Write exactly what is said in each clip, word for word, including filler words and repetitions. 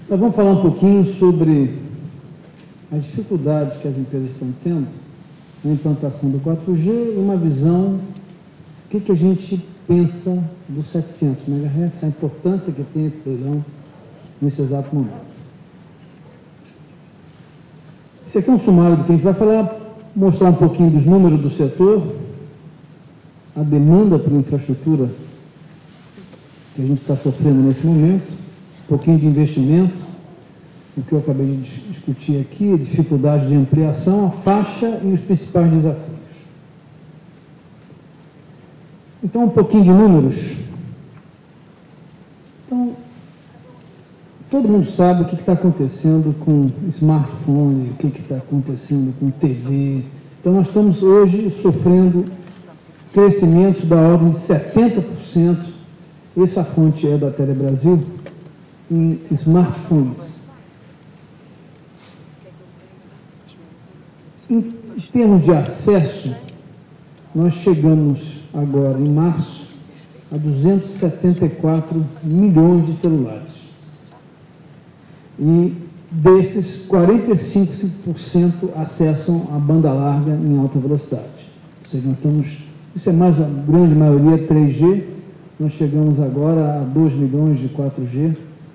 Nós vamos falar um pouquinho sobre as dificuldades que as empresas estão tendo na implantação do quatro G e uma visão, o que, que a gente pensa dos setecentos megahertz, a importância que tem esse leilão nesse exato momento. Esse aqui é um sumário do que a gente vai falar, mostrar um pouquinho dos números do setor, a demanda por infraestrutura que a gente está sofrendo nesse momento, um pouquinho de investimento, o que eu acabei de discutir aqui, a dificuldade de ampliação, a faixa e os principais desafios. Então, um pouquinho de números. Então, todo mundo sabe o que está acontecendo com smartphone, o que está acontecendo com T V. Então, nós estamos hoje sofrendo crescimentos da ordem de setenta por cento, essa fonte é da Telebrasil, em smartphones. Em termos de acesso, nós chegamos agora, em março, a duzentos e setenta e quatro milhões de celulares. E desses, quarenta e cinco por cento acessam a banda larga em alta velocidade. Ou seja, nós estamos, isso é mais a grande maioria três G, nós chegamos agora a dois milhões de quatro G,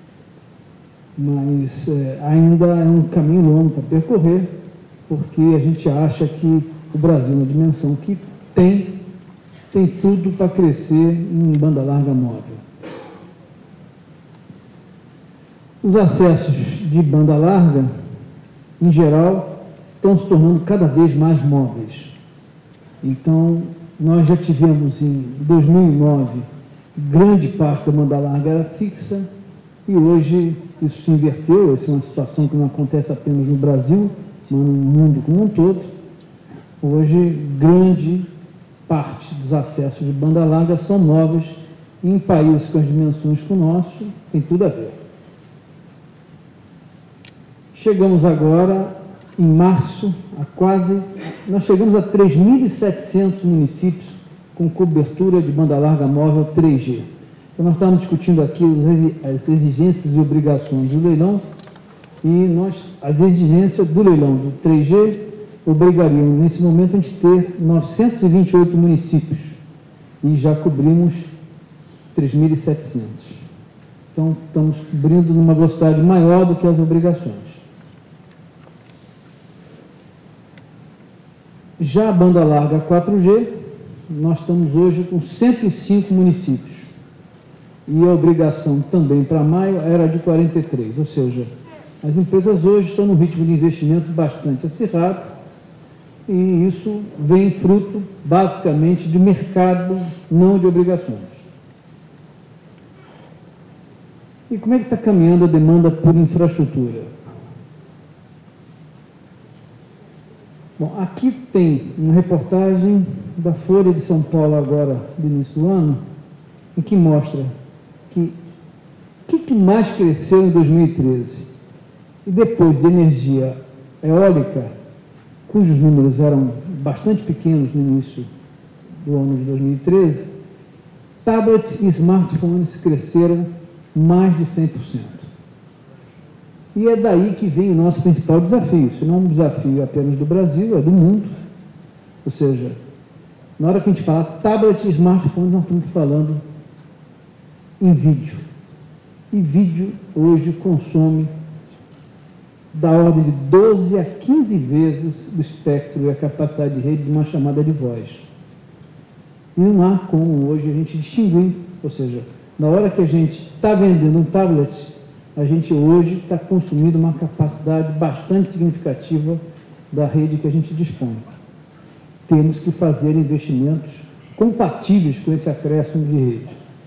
mas é, ainda é um caminho longo para percorrer, porque a gente acha que o Brasil, na dimensão que tem, tem tudo para crescer em banda larga móvel. Os acessos de banda larga, em geral, estão se tornando cada vez mais móveis. Então, nós já tivemos em dois mil e nove, grande parte da banda larga era fixa, e hoje isso se inverteu. Essa é uma situação que não acontece apenas no Brasil, mas no mundo como um todo. Hoje, grande parte dos acessos de banda larga são móveis, e em países com as dimensões que o nosso, tem tudo a ver. Chegamos agora, em março, a quase, nós chegamos a três mil e setecentos municípios com cobertura de banda larga móvel três G. Então, nós estamos discutindo aqui as exigências e obrigações do leilão, e nós, as exigências do leilão do três G obrigariam, nesse momento, a gente ter novecentos e vinte e oito municípios, e já cobrimos três mil e setecentos. Então, estamos cobrindo numa velocidade maior do que as obrigações. Já a banda larga quatro G, nós estamos hoje com cento e cinco municípios. E a obrigação também para maio era de quarenta e três, ou seja, as empresas hoje estão num ritmo de investimento bastante acirrado, e isso vem fruto, basicamente, de mercado, não de obrigações. E como é que está caminhando a demanda por infraestrutura? Bom, aqui tem uma reportagem da Folha de São Paulo agora, do início do ano, em que mostra que o que, que mais cresceu em dois mil e treze? E depois de energia eólica, cujos números eram bastante pequenos no início do ano de dois mil e treze, tablets e smartphones cresceram mais de cem por cento. E é daí que vem o nosso principal desafio. Isso não é um desafio apenas do Brasil, é do mundo. Ou seja, na hora que a gente fala tablet e smartphone, nós estamos falando em vídeo. E vídeo hoje consome da ordem de doze a quinze vezes o espectro e a capacidade de rede de uma chamada de voz. E não há como hoje a gente distinguir, ou seja, na hora que a gente está vendendo um tablet, a gente hoje está consumindo uma capacidade bastante significativa da rede que a gente dispõe. Temos que fazer investimentos compatíveis com esse acréscimo de rede.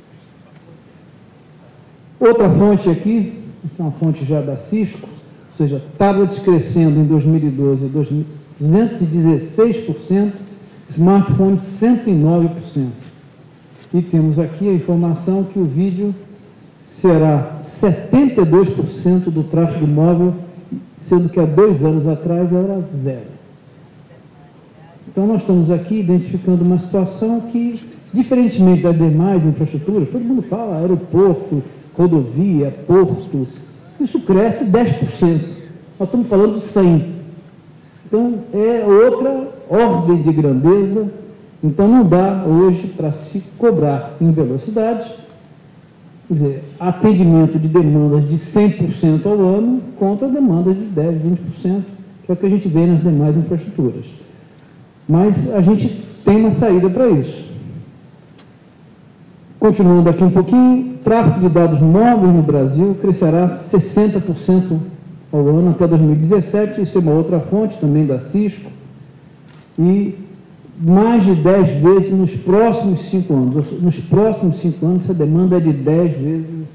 Outra fonte aqui, essa é uma fonte já da Cisco, ou seja, tablets crescendo em dois mil e doze, duzentos e dezesseis por cento, smartphones cento e nove por cento. E temos aqui a informação que o vídeo será setenta e dois por cento do tráfego móvel, sendo que há dois anos atrás era zero. Então, nós estamos aqui identificando uma situação que, diferentemente das demais infraestruturas, todo mundo fala aeroporto, rodovia, porto, isso cresce dez por cento. Nós estamos falando de cem por cento. Então, é outra ordem de grandeza. Então, não dá hoje para se cobrar em velocidade, quer dizer, atendimento de demandas de cem por cento ao ano contra demandas de dez por cento, vinte por cento, que é o que a gente vê nas demais infraestruturas. Mas a gente tem uma saída para isso. Continuando aqui um pouquinho, tráfego de dados móveis no Brasil crescerá sessenta por cento ao ano até dois mil e dezessete, isso é uma outra fonte também da Cisco, e mais de dez vezes nos próximos cinco anos. Nos próximos cinco anos, essa demanda é de dez vezes.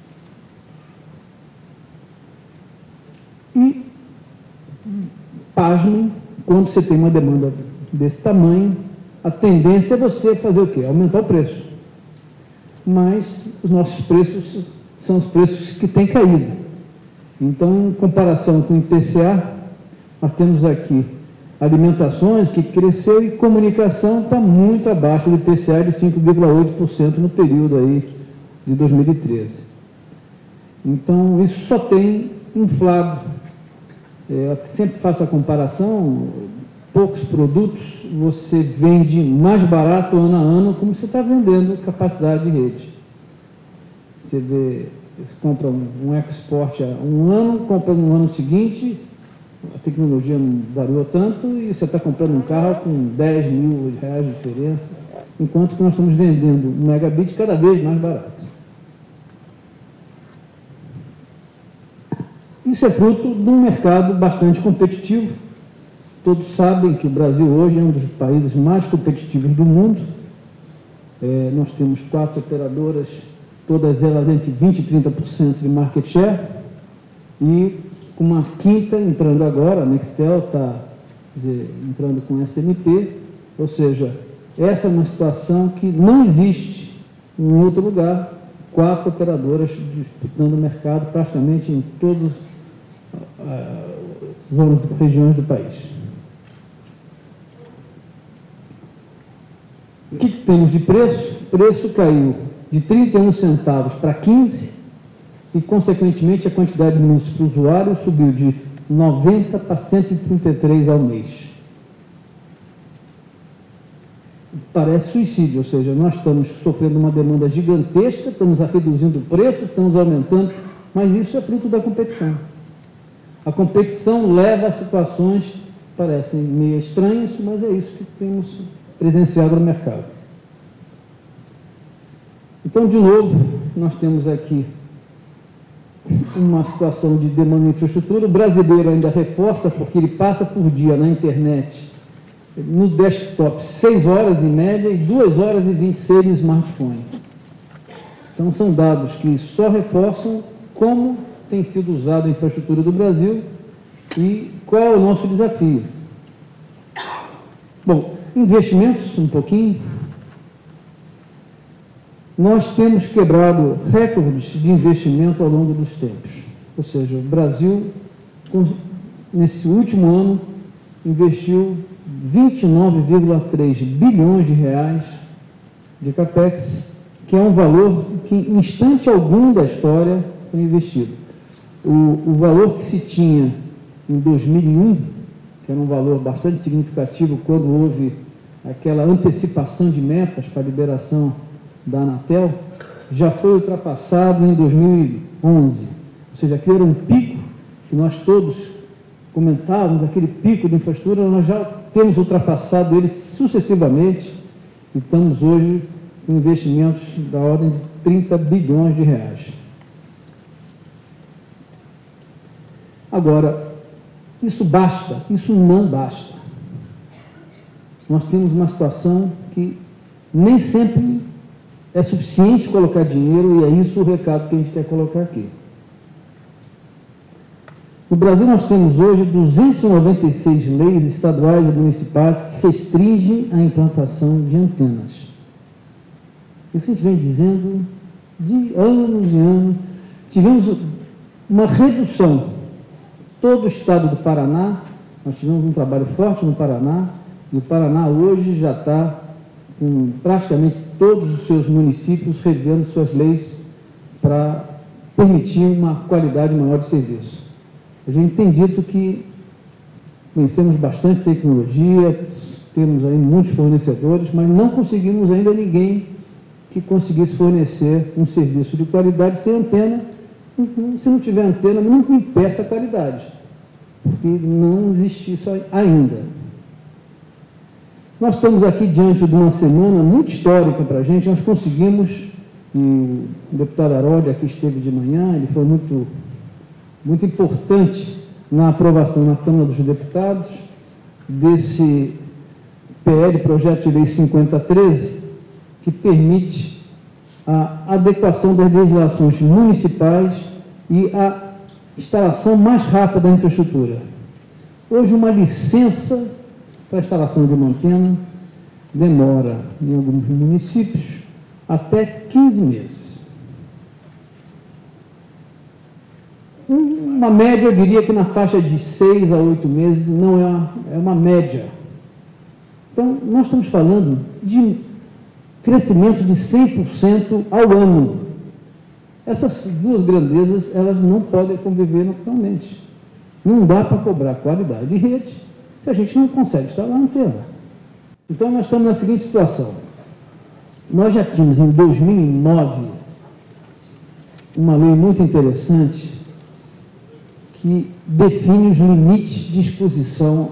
E, pasmem, quando você tem uma demanda desse tamanho, a tendência é você fazer o quê? Aumentar o preço. Mas os nossos preços são os preços que têm caído. Então, em comparação com o I P C A, nós temos aqui alimentações, que cresceu, e comunicação está muito abaixo do I P C A de cinco vírgula oito por cento no período aí de dois mil e treze. Então, isso só tem inflado. É, eu sempre faço a comparação, poucos produtos você vende mais barato ano a ano, como você está vendendo capacidade de rede. Você vê, você compra um, um export há um ano, compra no ano seguinte, a tecnologia não variou tanto e você está comprando um carro com dez mil reais de diferença, enquanto que nós estamos vendendo um megabit cada vez mais barato. Isso é fruto de um mercado bastante competitivo. Todos sabem que o Brasil hoje é um dos países mais competitivos do mundo. É, nós temos quatro operadoras, todas elas entre vinte por cento e trinta por cento de market share, e com uma quinta entrando agora, a Nextel está entrando com S M P, ou seja, essa é uma situação que não existe em outro lugar, quatro operadoras disputando o mercado praticamente em todas as zonas, regiões do país. O que temos de preço? O preço caiu de trinta e um centavos para quinze, e, consequentemente, a quantidade de minutos por usuário subiu de noventa para cento e trinta e três ao mês. Parece suicídio, ou seja, nós estamos sofrendo uma demanda gigantesca, estamos reduzindo o preço, estamos aumentando, mas isso é fruto da competição. A competição leva a situações que parecem meio estranhas, mas é isso que temos presenciado no mercado. Então, de novo, nós temos aqui uma situação de demanda de infraestrutura. O brasileiro ainda reforça, porque ele passa por dia na internet, no desktop, seis horas em média e duas horas e vinte e seis no smartphone. Então, são dados que só reforçam como tem sido usada a infraestrutura do Brasil e qual é o nosso desafio. Bom, investimentos, um pouquinho. Nós temos quebrado recordes de investimento ao longo dos tempos. Ou seja, o Brasil, nesse último ano, investiu vinte e nove vírgula três bilhões de reais de CAPEX, que é um valor que, em instante algum da história, foi investido. O, o valor que se tinha em dois mil e um, que era um valor bastante significativo quando houve aquela antecipação de metas para a liberação da Anatel, já foi ultrapassado em dois mil e onze. Ou seja, aquele era um pico que nós todos comentávamos, aquele pico de infraestrutura, nós já temos ultrapassado ele sucessivamente e estamos hoje com investimentos da ordem de trinta bilhões de reais. Agora, isso basta? Isso não basta. Nós temos uma situação que nem sempre é suficiente colocar dinheiro, e é isso o recado que a gente quer colocar aqui. No Brasil, nós temos hoje duzentas e noventa e seis leis estaduais e municipais que restringem a implantação de antenas. Isso a gente vem dizendo de anos e anos. Tivemos uma redução. Todo o estado do Paraná, nós tivemos um trabalho forte no Paraná, e o Paraná hoje já está com praticamente todos os seus municípios revendo suas leis para permitir uma qualidade maior de serviço. A gente tem dito que conhecemos bastante tecnologia, temos aí muitos fornecedores, mas não conseguimos ainda ninguém que conseguisse fornecer um serviço de qualidade sem antena. Se não tiver antena, não impeça a qualidade, porque não existe isso ainda. Nós estamos aqui diante de uma semana muito histórica para a gente. Nós conseguimos, e o deputado Harold aqui esteve de manhã, ele foi muito, muito importante na aprovação na Câmara dos Deputados desse P L, Projeto de Lei cinquenta treze, que permite a adequação das legislações municipais e a instalação mais rápida da infraestrutura. Hoje, uma licença para a instalação de uma antena demora, em alguns municípios, até quinze meses. Uma média, eu diria que na faixa de seis a oito meses, não é uma, é uma média. Então, nós estamos falando de crescimento de cem por cento ao ano. Essas duas grandezas, elas não podem conviver naturalmente. Não dá para cobrar qualidade de rede se a gente não consegue instalar antena. Então, nós estamos na seguinte situação. Nós já tínhamos, em dois mil e nove, uma lei muito interessante que define os limites de exposição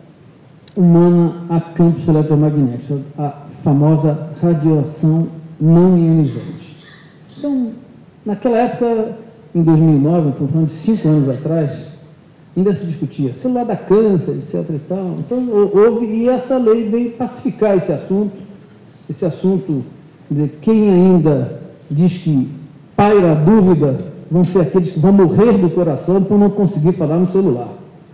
humana a campos eletromagnéticos, a famosa radiação não ionizante. Então, naquela época, em dois mil e nove, estou falando de cinco anos atrás, ainda se discutia celular dá câncer, etc e tal. Então, houve, e essa lei veio pacificar esse assunto, esse assunto de quem ainda diz que paira a dúvida vão ser aqueles que vão morrer do coração por não conseguir falar no celular.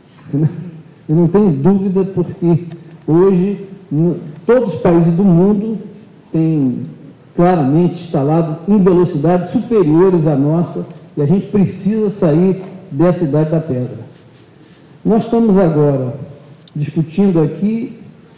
Eu não tenho dúvida, porque hoje todos os países do mundo têm claramente instalado em velocidades superiores à nossa, e a gente precisa sair dessa idade da pedra. Nós estamos agora discutindo aqui,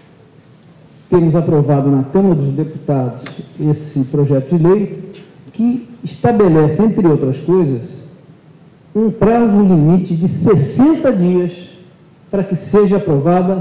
temos aprovado na Câmara dos Deputados esse projeto de lei que estabelece, entre outras coisas, um prazo limite de sessenta dias para que seja aprovada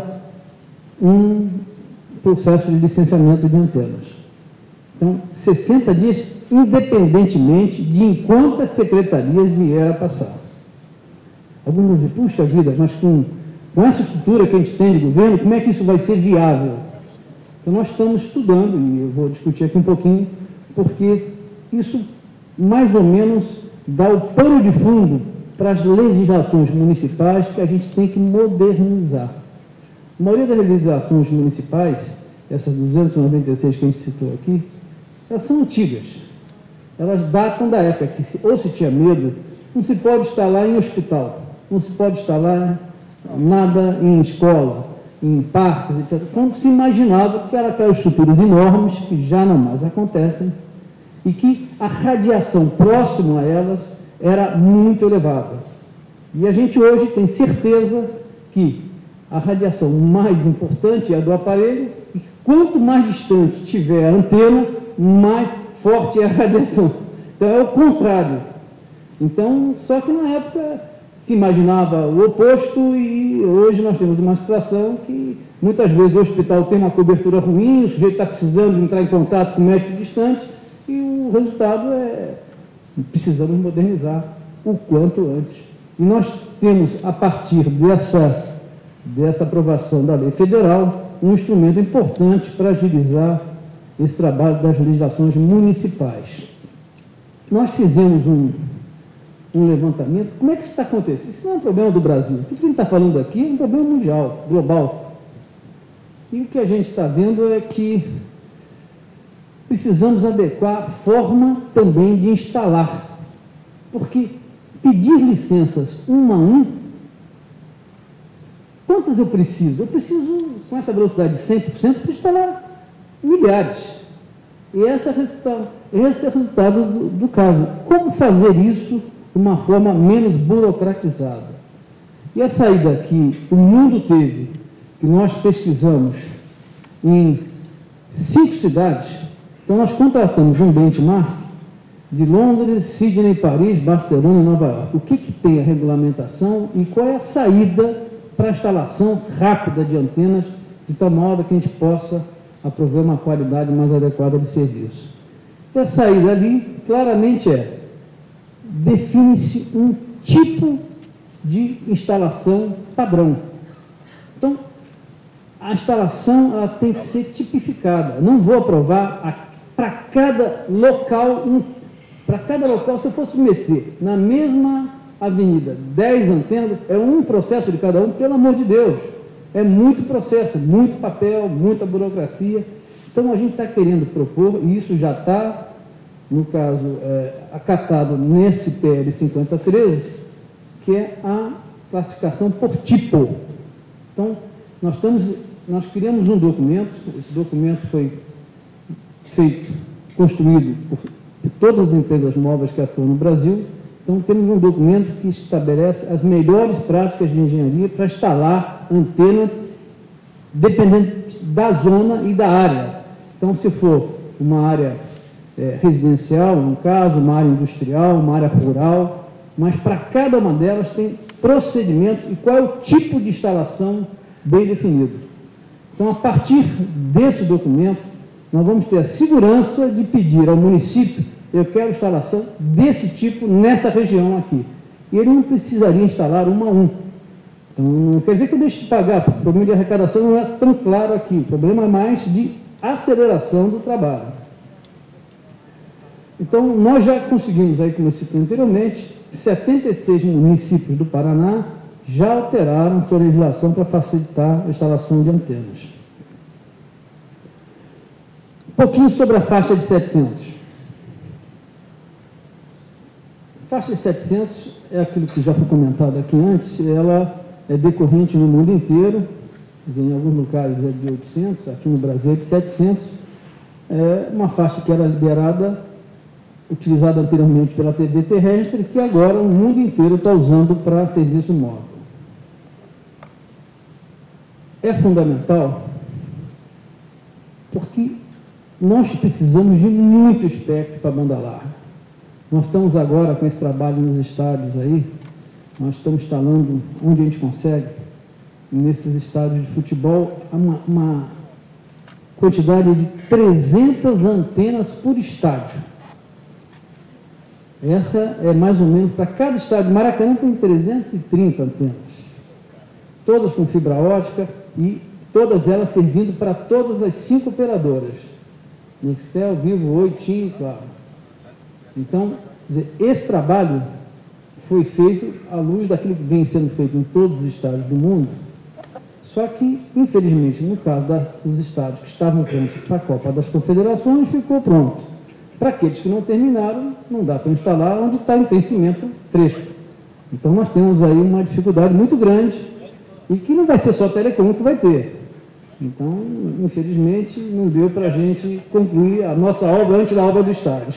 um processo de licenciamento de antenas. Então, sessenta dias, independentemente de em quantas secretarias vier a passar. Alguns vão dizer, puxa vida, mas com, com essa estrutura que a gente tem de governo, como é que isso vai ser viável? Então, nós estamos estudando, e eu vou discutir aqui um pouquinho, porque isso, mais ou menos, dá o pano de fundo para as legislações municipais que a gente tem que modernizar. A maioria das legislações municipais, essas duzentas e noventa e seis que a gente citou aqui, elas são antigas. Elas datam da época que, se, ou se tinha medo, não se pode instalar em hospital, não se pode instalar nada em escola, em parques, etcétera. Quando se imaginava que eram aquelas estruturas enormes, que já não mais acontecem, e que a radiação próxima a elas era muito elevada. E a gente hoje tem certeza que a radiação mais importante é a do aparelho, e quanto mais distante tiver a antena, mais forte é a radiação. Então é o contrário. Então, só que na época se imaginava o oposto, e hoje nós temos uma situação que muitas vezes o hospital tem uma cobertura ruim, o sujeito está precisando entrar em contato com o médico distante, e o resultado é precisamos modernizar o quanto antes. E nós temos, a partir dessa, dessa aprovação da lei federal, um instrumento importante para agilizar esse trabalho das legislações municipais. Nós fizemos um, um levantamento. Como é que isso está acontecendo? Isso não é um problema do Brasil. Tudo que a gente está falando aqui é um problema mundial, global. E o que a gente está vendo é que precisamos adequar a forma também de instalar, porque pedir licenças um a um, quantas eu preciso? Eu preciso, com essa velocidade de cem por cento, instalar milhares. E esse é o resultado, esse é o resultado do, do caso. Como fazer isso de uma forma menos burocratizada? E a saída que o mundo teve, que nós pesquisamos em cinco cidades. Então, nós contratamos um benchmark de Londres, Sydney, Paris, Barcelona e Nova York. O que, que tem a regulamentação e qual é a saída para a instalação rápida de antenas, de tal modo que a gente possa aprover uma qualidade mais adequada de serviço. E a saída ali, claramente é, define-se um tipo de instalação padrão. Então, a instalação ela tem que ser tipificada. Não vou aprovar para cada local, um, para cada local, se eu for submeter na mesma avenida dez antenas, é um processo de cada um, pelo amor de Deus. É muito processo, muito papel, muita burocracia. Então, a gente está querendo propor, e isso já está, no caso, é, acatado nesse P L cinquenta treze, que é a classificação por tipo. Então, nós, estamos, nós criamos um documento, esse documento foi feito, construído por, por todas as empresas móveis que atuam no Brasil. Então, temos um documento que estabelece as melhores práticas de engenharia para instalar antenas, dependendo da zona e da área. Então, se for uma área é, residencial, no caso, uma área industrial, uma área rural, mas para cada uma delas tem procedimentos e qual é o tipo de instalação bem definido. Então, a partir desse documento, nós vamos ter a segurança de pedir ao município: eu quero instalação desse tipo nessa região aqui. E ele não precisaria instalar uma a um. Então, não quer dizer que eu deixe de pagar, porque o problema de arrecadação não é tão claro aqui. O problema é mais de aceleração do trabalho. Então, nós já conseguimos, aí, como eu citei anteriormente, setenta e seis municípios do Paraná já alteraram sua legislação para facilitar a instalação de antenas. Um pouquinho sobre a faixa de setecentos. A faixa de setecentos é aquilo que já foi comentado aqui antes, ela é decorrente no mundo inteiro, em alguns lugares é de oitocentos, aqui no Brasil é de setecentos, é uma faixa que era liberada, utilizada anteriormente pela T V terrestre, que agora o mundo inteiro está usando para serviço móvel. É fundamental porque nós precisamos de muito espectro para banda larga. Nós estamos agora com esse trabalho nos estádios aí, nós estamos instalando onde a gente consegue, nesses estádios de futebol, uma, uma quantidade de trezentas antenas por estádio. Essa é mais ou menos para cada estádio. Maracanã tem trezentas e trinta antenas, todas com fibra ótica e todas elas servindo para todas as cinco operadoras. Nextel, Vivo, Oi, TIM, claro. Então, quer dizer, esse trabalho foi feito à luz daquilo que vem sendo feito em todos os estádios do mundo, só que, infelizmente, no caso da, dos estádios que estavam prontos para a Copa das Confederações, ficou pronto. Para aqueles que não terminaram, não dá para instalar onde está em crescimento fresco. Então, nós temos aí uma dificuldade muito grande e que não vai ser só a Telecom que vai ter. Então, infelizmente, não deu para a gente concluir a nossa obra antes da obra do estádio.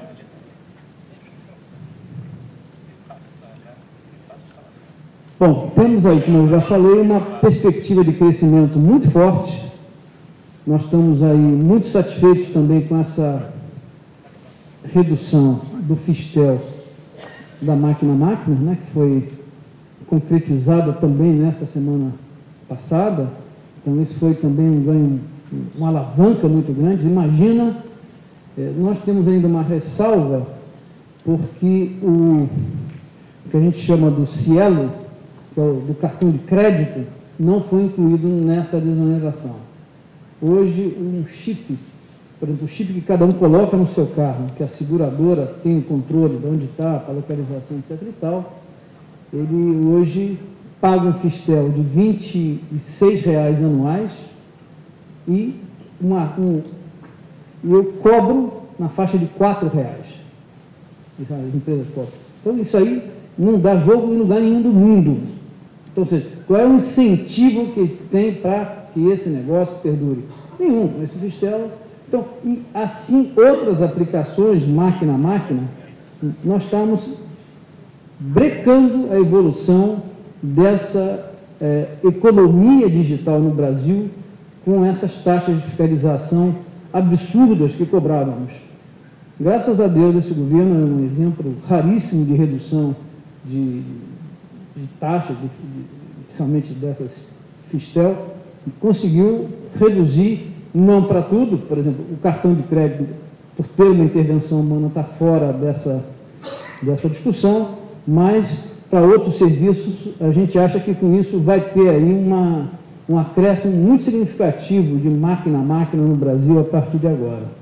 Bom, temos aí, como eu já falei, uma perspectiva de crescimento muito forte. Nós estamos aí muito satisfeitos também com essa redução do Fistel da máquina-máquina, né, que foi concretizada também nessa semana passada. Então, isso foi também um ganho, uma alavanca muito grande. Imagina, eh, nós temos ainda uma ressalva, porque o, o que a gente chama do Cielo, que é o do cartão de crédito, não foi incluído nessa desoneração. Hoje, um chip, por exemplo, o chip que cada um coloca no seu carro, que a seguradora tem o controle de onde está, para localização, etc e tal, ele hoje paga um Fistel de vinte e seis reais anuais e uma, um, eu cobro na faixa de quatro reais. As empresas cobram. Então, isso aí não dá jogo em lugar nenhum do mundo. Então, ou seja, qual é o incentivo que tem para que esse negócio perdure? Nenhum. Esse Fistel. Então, e assim, outras aplicações, máquina a máquina, nós estamos brecando a evolução dessa é, economia digital no Brasil com essas taxas de fiscalização absurdas que cobrávamos. Graças a Deus, esse governo é um exemplo raríssimo de redução de, de taxas, de, de, principalmente dessas Fistel, e conseguiu reduzir, não para tudo, por exemplo, o cartão de crédito, por ter uma intervenção humana, está fora dessa, dessa discussão, mas para outros serviços, a gente acha que com isso vai ter aí uma, um acréscimo muito significativo de máquina a máquina no Brasil a partir de agora.